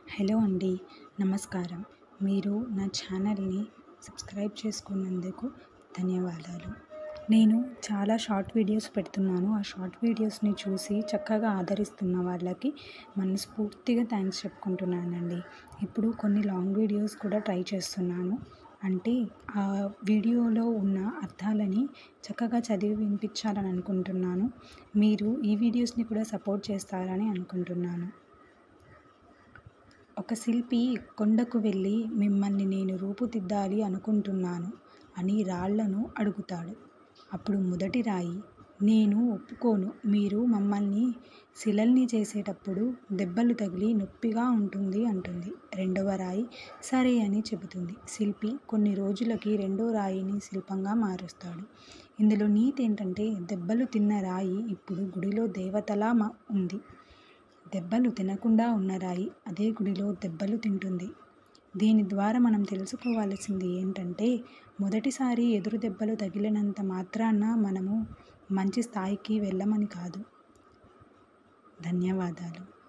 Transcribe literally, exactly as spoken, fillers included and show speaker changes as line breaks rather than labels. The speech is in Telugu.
హలో అండి, నమస్కారం. మీరు నా ఛానల్ని సబ్స్క్రైబ్ చేసుకున్నందుకు ధన్యవాదాలు. నేను చాలా షార్ట్ వీడియోస్ పెడుతున్నాను. ఆ షార్ట్ వీడియోస్ని చూసి చక్కగా ఆదరిస్తున్న వాళ్ళకి మనస్ఫూర్తిగా థ్యాంక్స్ చెప్పుకుంటున్నానండి. ఇప్పుడు కొన్ని లాంగ్ వీడియోస్ కూడా ట్రై చేస్తున్నాను. అంటే ఆ వీడియోలో ఉన్న అర్థాలని చక్కగా చదివి వినిపించాలని అనుకుంటున్నాను. మీరు ఈ వీడియోస్ని కూడా సపోర్ట్ చేస్తారని అనుకుంటున్నాను. ఒక శిల్పి కొండకు వెళ్ళి, మిమ్మల్ని నేను రూపుదిద్దాలి అనుకుంటున్నాను అని రాళ్లను అడుగుతాడు. అప్పుడు మొదటి రాయి, నేను ఒప్పుకోను, మీరు మమ్మల్ని శిలల్ని చేసేటప్పుడు దెబ్బలు తగిలి నొప్పిగా ఉంటుంది అంటుంది. రెండవ రాయి సరే అని చెబుతుంది. శిల్పి కొన్ని రోజులకి రెండో రాయిని శిల్పంగా మారుస్తాడు. ఇందులో నీతి ఏంటంటే, దెబ్బలు తిన్న రాయి ఇప్పుడు గుడిలో దేవతలా ఉంది. దెబ్బలు తినకుండా ఉన్న రాయి అదే గుడిలో దెబ్బలు తింటుంది. దీని ద్వారా మనం తెలుసుకోవాల్సింది ఏంటంటే, మొదటిసారి ఎదురు దెబ్బలు తగిలినంత మాత్రాన మనము మంచి స్థాయికి వెళ్ళమని కాదు. ధన్యవాదాలు.